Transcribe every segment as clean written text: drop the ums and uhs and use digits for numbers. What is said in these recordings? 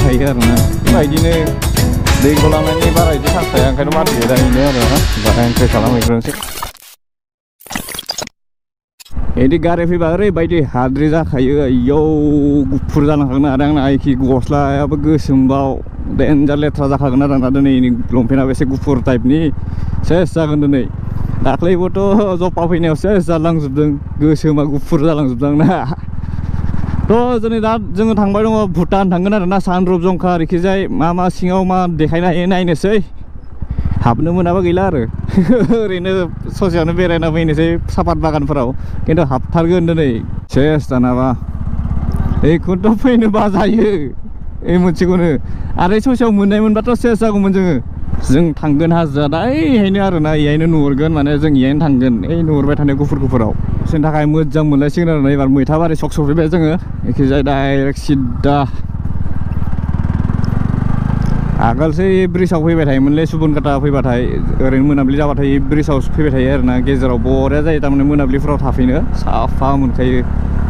थायो आरोना बेबायदिनो दै गलांनायनि बारा बिदि चान्स थाया ओंखायनो बारदेरो दा बेनो आरोना बारा एन्ट्रि खालामहैग्रोनोसै बिदि गारि फैबा ओरैबायदि हाद्रि जाखायो इयाव गुफुर जालांखागोन आरो आंना आइखि गस्लायाबो गोसोमबाव देन्जार लेथ्रा जाखागोन आरो आंना दिनै लंपेन्टआबो एसे गुफुर टाइपनि सेस जागोन दिनै दाख्लैबोथ' जपा फैनायाव सेस जालांजोबदों गोसोमा गुफुर जालांजोबदों आंना थ' दिनै दा जोङो थांबाय दङ भुटान थांगोन आरोना सानरुप जंखा ओरैखिजाय मा सिङाव मा देखायनो हायो नायनोसै हाबनो मोनाबा गैला आरो ओरैनो ससेयावनो बेरायना फैनोसै सापात बागानफोराव खिन्थु हाबथारगोन दिनै सेस दानाबा बेखौथ' फैनो बाजायो बे मोनसेखौनो आरो ससेयाव मोननाय मोनबाथ' सेस जागौमोन जों थांगोन हाजोआ दा ओइहायनो आरोना इहायनो नुहुरगोन माने जों इहायनो थांगोन ओइ नुहुरबाय थानाय गुफुराव जोंनि थाखाय मोजां मोनलायसिगोन आरोना एबार मैथाबारि सक सफैबाय जोङो एखिजाय डाइरेक्ट सिद्दा आगोलसो ब्रिजाव फैबाय थायोमोनलै सुबनकाटा फैबाथाय ओरैनो मोनाबिलि जाबाथाय ब्रिजाव फैबाय थायो आरोना गेजेराव बरिया जायो थारमाने मोनाबिलिफोराव थाफैनो साफा मोनखायो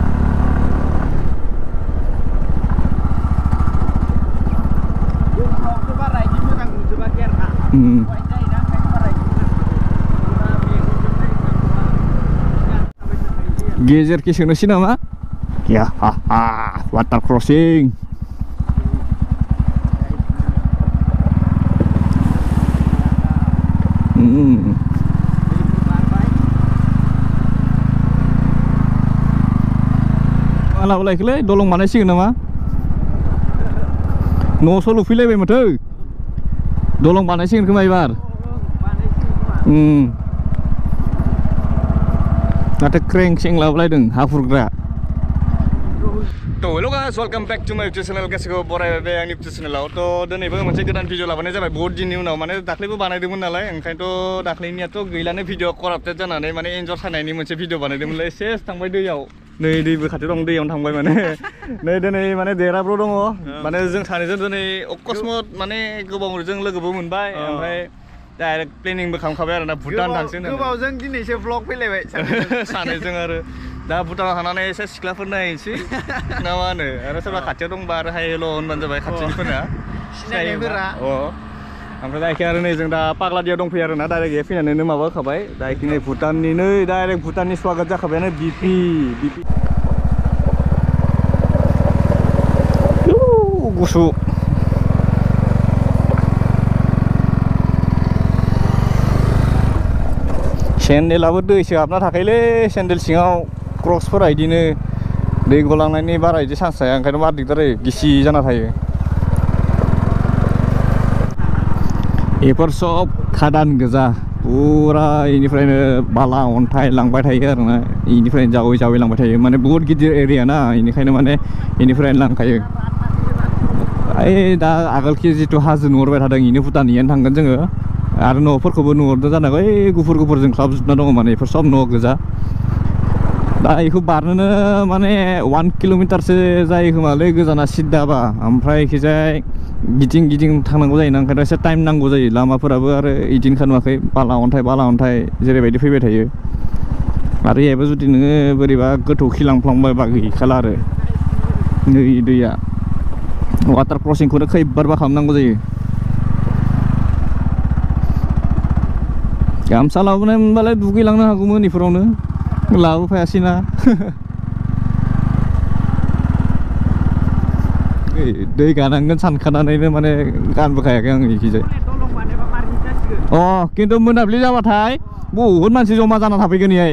गेजेरखि सोनोसै नामा या हा हा वाटार क्रसिं लाबोलायखोलै दलं बानायसिगोन नामा न'स' लुफैलायबाय माथो दलं बानायसिगोन खोमा एबार माथो क्रें सें लाबोलायदों हा खुरग्रा तो hello guys welcome back to my YouTube channel गासिखौ बरायबाय आंनि यूट्यूब चैनलाव तो दिनैबो मोनसे गोदान भिडिअ लाबोनाय जाबाय बहुत दिननि उनाव माने दाख्लैबो बानायदोंमोन नालाय ओंखायनोथ' दाख्लैनियाथ' गैलानो भिडिअ कराप्टेड जानानै माने एन्जर सानायनि मोनसे भिडिअ बानायदोंमोनलै सेस थांबाय दैयाव नै दैबो खाथियाव दं दैयावनो थांबाय माने नै दिनै माने देराब्र दङ माने जों सानैजों दिनै अकस्मात माने गोबावजों लोगोबो मोनबाय ओमफ्राय डाइरेक्ट प्लेनिंबो खालामखाबाय आरोना भुटान थांसै गोबावजों दिनैसो ब्लग फैलायबाय सानैजों आरो दा भुटानाव थांनानै एसे सिख्लाफोर नायनोसै ना मा होनो आरो सोरबा खाथियाव दंबा आरो हाय हेल' होनबानो जाबाय खाथिनिफोरना सिनायनायफोरा ओमफ्राय दा आरो नै जों दा पाग्लादियाव दंफैयो आरोना डाइरेक्ट फैनानैनो माबा होखाबाय दा नै भुटाननि नै डाइरेक्ट भुटाननि स्वागत जाखाबायानो बिपि गुसु सेन्देलाबो दैसो हाबना थाखायोलै सेन्देल सिङाव क्रक्सफोरा बिदिनो दै गलांनायनि बारा बिदि चान्स थाया ओंखायनो बार दिगदार जायो गिसि जाना थायो बेफोर सब खादान गोजा पुरा इनिफ्रायनो बाला अन्थाइ लांबाय थायो आरोना इनिफ्रायनो जावै लांबाय थायो माने बहुत गिदिर एरिया ना इनिखायनो माने इनिफ्रायनो लांखायो ओइ दा आगोलखि जिथु हाजो नुहुरबाय थादों इनो भुटान इयानो थांगोन जोङो आरो न'फोरखौबो नुहुरदों जानांगौ ओइ गुफुर जोंख्लाबजोबना दङ माने बेफोर सब न' गोजा दा बेखौ बारनोनो माने 1 किल'मिटारसो जायो खोमालै गोजाना सिद्दाबा ओमफ्राय एखिजाय गिदिं थांनांगौ जायोना ओंखायनो एसे टाइम नांगौ जायो लामाफोराबो आरो इदिनखा नुवाखै बाला अन्थाइ जेरैबायदि फैबाय थायो आरो बेहायबो जुदि नोङो बोरैबा गोथौ खिलांफ्लांबायबा गैखाला आरो नै दैया वाटार क्रसिंखौनो खैबारबा खालामनांगौ जायो गामसा लाबोनाय मोनबालाय दुगैलांनो हागौमोन इफोरावनो लाबोफायासैना दै गानांगोन सानखानानैनो माने गानबोखायाखै आं इखिजाय खिन्थु मोनाबिलि जाबाथाय बहुद मानसि जमा जाना थाफैगोन इहाय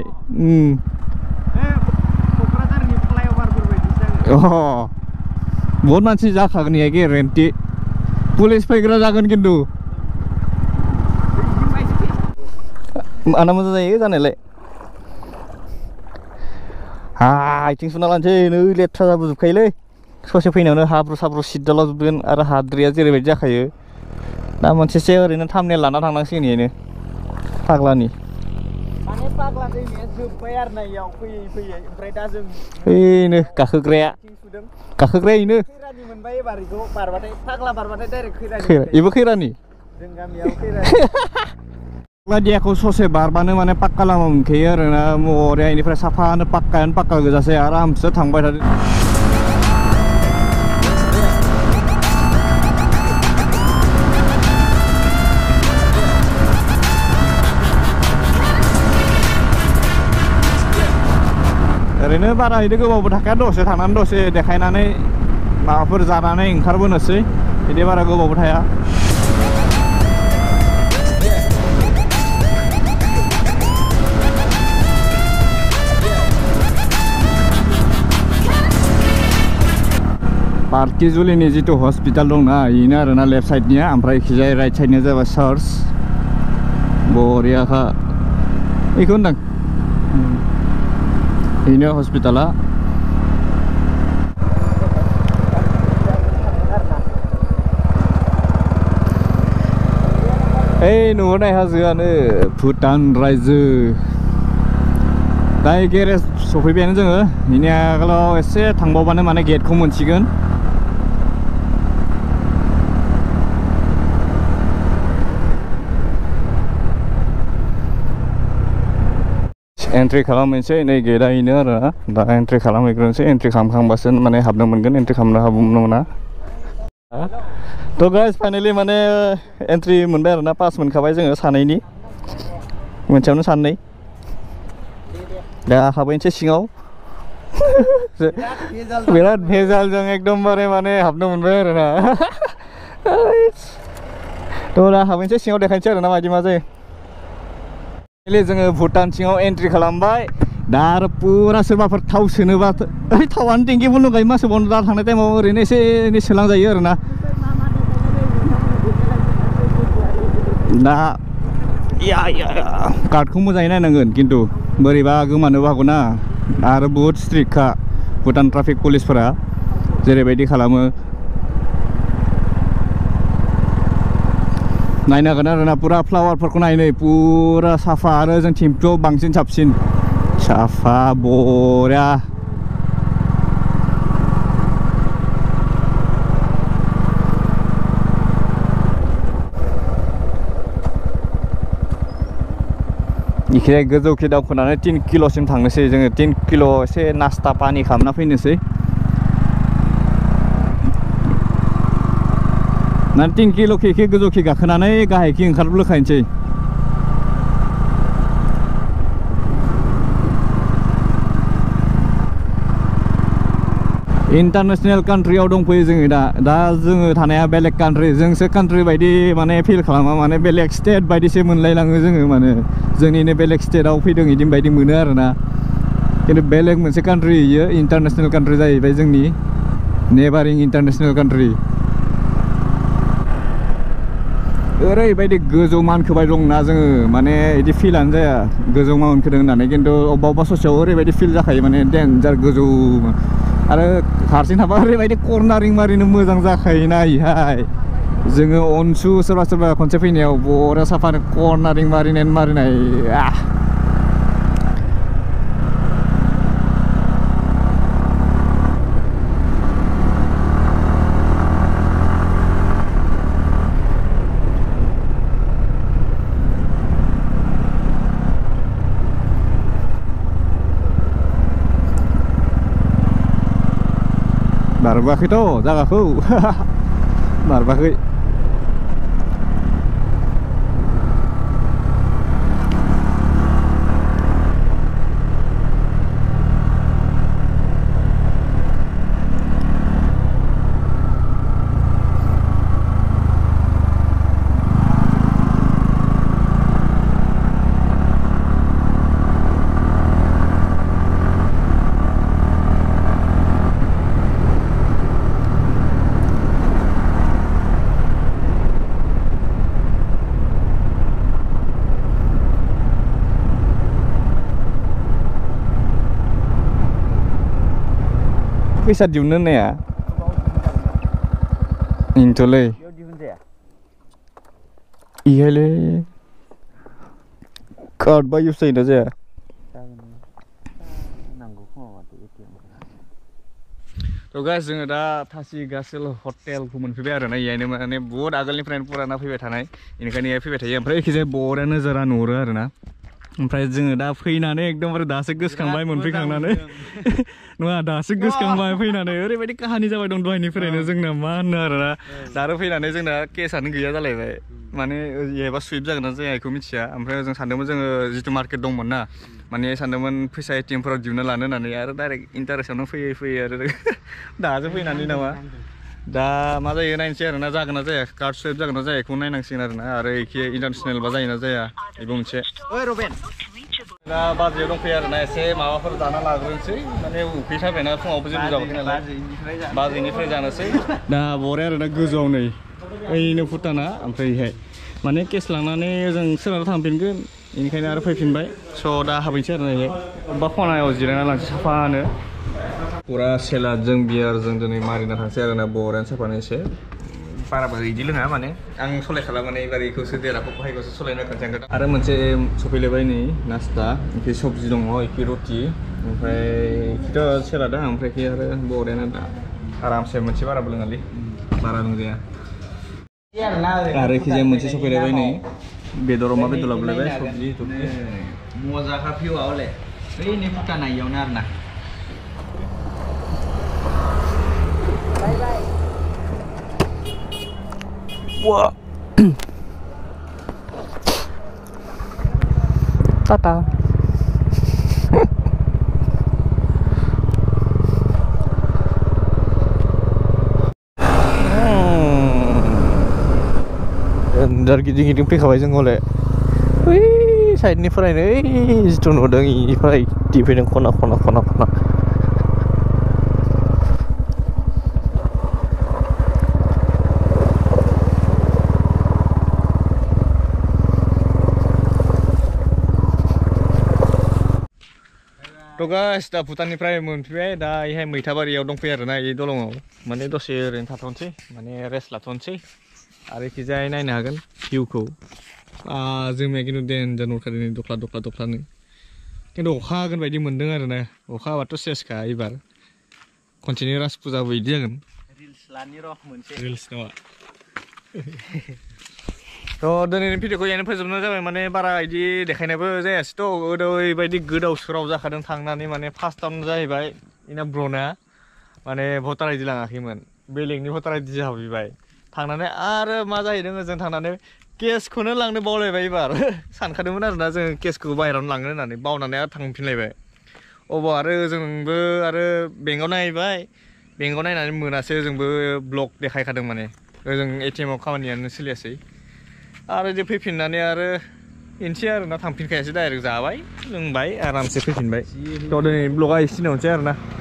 बहुद मानसि जाखागोन इहाय गेरेन्टि पुलिस फैग्रा जागोन खिन्थु माना मोजां जायो जानायलाय आथिं सुना लानोसै नै लेथ्रा जाबोजोबखायोलै ससे फैनायावनो हाब्रु साब्रु सिद्दालाजोबगोन आरो हाद्रिया जेरैबायदि जाखायो दा मोनसेसो ओरैनो थामनेल लाना थांनांसिगोन इहायनो फाग्लानि माने फाग्ला दैमाया जोब्बाय आरो ना इयाव फैयै ओमफ्राय दा जों ओइनो गाखोग्राया इनो खैरानि मोनबाय एबार इखौ बारबाथाय फाग्ला बारबाथाय डाइरेक्ट इबो खैरानि जों गामियाव खैरानि पाग्लादियाखौ ससे बारबानो माने पाक्का लामा मोनखायो आरोना मरिया इनिफ्राय साफानो पाक्का गोजासै आरामसो थांबाय थादो ओरैनो बारा बिदि गोबावबो थाखाया दसे थानानै दसे देखायनानै माबाफोर जानानै ओंखारबोनोसै बिदि बारा गोबावबो थाया पार्किजुलिनि जितु हस्पिटाल दंना बेनो आरोना लेफ्ट साइडनिया ओमफ्राय इखिजाय राइट साइडनिया जाबाय चार्च बरियाखा बेखौ होनदां बेनो हस्पिटाला ओइ नुहुरनाय हाजोआनो भुटान रायजो दा गेरेज सफैबायानो जोङो बेनि आगोलाव एसे थांबावबानो माने गेटखौ मोनसिगोन एन्ट्रि खालामनोसै नै गेटआ बेनो आरो दा एन्ट्रि खालामहैग्रोनोसै एन्ट्रि खालामखांबासो माने हाबनो मोनगोन एन्ट्रि खालामनो हाबनो मोना थ' गाइस फाइनालि माने एन्ट्रि मोनबाय आरोना पास मोनखाबाय जोङो सानैनि मोनसेयावनो साननै दा हाबहैनोसै सिङाव बिराद भेजालजों एकदमबारे माने हाबनो मोनबाय आरोना थ' दा हाबहैनोसै सिङाव देखायनोसै आरोना माबायदि मा जायो जोङो भुटान सिङाव एन्ट्रि खालामबाय दा आरो पुरा सोरबाफोर थाव सोनोबा थावानो टेंकि बन्द गायो मा सोबावनो दा थांनाय टाइमाव ओरैनो एसे एनै सोलांजायो आरोना दा कार्डखौ मोजाङै नायनांगोन खिन्थु बोरैबा गोमानोबो हागौ ना आरो बुहुद स्ट्रिक्टखा भुटान ट्राफिक पुलिसफोरा जेरैबायदि खालामो नायनांगोन आरोना पुरा फ्लावारफोरखौ नायनो पुरा साफा आरो जों थिम्फुआव बांसिन साबसिन साफा बरिया इखिजाय गोजौखि दावखोनानै 3 किल'सिम थांनोसै जोङो 3 किल' एसे नास्ता पानि खालामना फैनोसै ना 3 किल'खि गोजौखि गाखोनानै गाहायखि ओंखारबोखायनोसै इन्टारनेसनेल कान्ट्रियाव दंफैयो जोङो दा जोङो थानाया बेलेग कान्ट्रि जोंसो कान्ट्रि बायदि माने फिल खालामा माने बेलेग स्टेट बायदिसो मोनलायलाङो जोङो माने जोंनिनो बेलेग स्टेटआव फैदों बिदि बायदि मोनो आरोना खिन्थु बेलेग मोनसे कान्ट्रि इयो इन्टारनेसनेल कान्ट्रि जाहैबाय जोंनि नेबारिं इन्टारनेसनेल कान्ट्रि ओरैबायदि गोजौ मानखोबाय दंना जोङो माने बिदि फिलानो जाया गोजौ मानखोदों होननानै खिन्थु अबेबा ससेयाव ओरैबायदि फिल जाखायो माने डेन्जार गोजौ आरो हारसिं थाबा ओरैबायदि कर्नारिं मारिनो मोजां जाखायोना इहाय जोङो अनसु सोरबा सोरबा खनसे फैनायाव बरिया साफानो कर्नारिं मारिनाय बारबोआखैथ' जागाखौ बारबोआखै फैसा दिहुननो होननाया इनोथ'लै इहायलै कार्ड बा इउस जायोना जाया थ' गाइस जोङो दा थासि गासेल हटेलखौ मोनफैबाय आरोना इहायनो माने बुहुद आगोलनिफ्रायनो पुराना फैबाय थानाय बेनिखायनो इहाय फैबाय थायो ओमफ्राय एखिजाय बरिया नोजोरा नुहुरो आरोना ओमफ्राय जोङो दा फैनानै एकदमबारे दासो गोसोखांबाय मोनफैखांनानै नङा दासो गोसोखांबाय फैनानै ओरैबायदि काहानि जाबाय दं दहायनिफ्रायनो जोंना मा होनो आरोना दा आरो फैनानै जोंना केसानो गैया जालायबाय माने एबा सुइप जागोन ना जाया बेखौ मिथिया ओमफ्राय जों सानदोंमोन जोङो जितु मार्केट दंमोन ना माने सानदोंमोन फैसा एटिएमफोराव दिहुनना लानो होननानै आरो डाइरेक्ट इन्टारेस्टआवनो फैयै आरो दासो फैनानै नामा दा मा जायो नायनोसै आरोना जागोन ना जाया कार्ड सुइप जागोन ना जाया बेखौ नायनांसिगोन आरोना आरो एखे इन्टारनेसनेल बा जायोना जाया बेबो मोनसे दा बाजैयाव दंफैयो आरोना एसे माबाफोर जाना लाग्रोनोसै माने उखै साबायना फुङावबो जेबो जाबाय नालाय बाजैनिफ्राय जानोसै दा बरे आरोना गोजौआव नै ओइनो भुटाना ओमफ्रायहाय माने केस लांनानै जों सोनाबा थांफिनगोन बेनिखायनो आरो फैफिनबाय स' दा हाबैनोसै आरोना बेहाय बा खनायाव जिरायना लांसै साफानो पुरा सेलादजों बियारजों दिनै मारिना थांसै आरोना बरेन साफानो एसे बाराबो इदि लोङा माने आं सलायखाला माने एबार इखौसो देराखौ बाहायखौसो सलायनो खोन्थान आरो मोनसे सफैलायबाय नै नास्ता इखि सबजि दङ इखि रुटि ओमफ्राय इखिथ' सेलादा ओमफ्राय इखि आरो बरेनो दा आरामसे मोनसे बाराबो लोङालै बारा लोंजाया आरो इखिजाय मोनसे सफैलायबाय नै बेदर अमा बेदर लाबोलायबाय सबजि थबजि मजाखा भिउआ हले बै नै भुटाना इयावनो आरोना Wah. Tata. Dar giting-giting fैखाबाय जों हले बै साइडनिफ्रायनो जिथु नुदों इनिफ्राय दिफैदों खना थ' गाइस दा भुटाननिफ्राय मोनफैबाय दा इहाय मैथाबारियाव दंफैयो आरोना इ दलङाव माने दसे ओरैनो थाथ'नोसै माने रेस्ट लाथ'नोसै आरो इखिजाय नायनो हागोन भिउखौ जोंनिया खिन्थु देन्जार नुथारो नै दख्लानो खिन्थु अखा हागोन बायदि मोनदों आरोना अखा हाबाथ' सेसखा एबार खनसेनि राज फुजाबो इदि जागोन रिल्स लानि र' मोनसे रिल्स नङा थ' दिनैनि भिडिअखौ यानो फोजोबनाय जाबाय माने बारा इदि देखायनायबो जायासैथ' ओरैबायदि गोदाव सोराव जाखादों थांनानै माने फार्स्टआवनो जाहैबाय इना ब्रना माने भटार आइडि लाङाखैमोन बेलेगनि भटार आइडि जाहाबैबाय थांनानै आरो मा जाहैदों ओजों थांनानै केसखौनो लांनो बावलायबाय एबार सानखादोंमोन आरोना जों केसखौ बाहेरायावनो लांनो होननानै बावनानै आरो थांफिनलायबाय अबाव आरो जोंबो आरो बेंकआव नायबाय बेंकआव नायनानै मोनासै जोंबो ब्लक देखायखादों माने ओजों एटिएमआव खामानियानो सोलियासै आरो जे फैफिननानै आरो इनोसै आरोना थांफिनखायासै डाइरेक्ट जाबाय लोंबाय आरामसे फैफिनबाय थ' दिनै ब्लगा एसेनोसै आरोना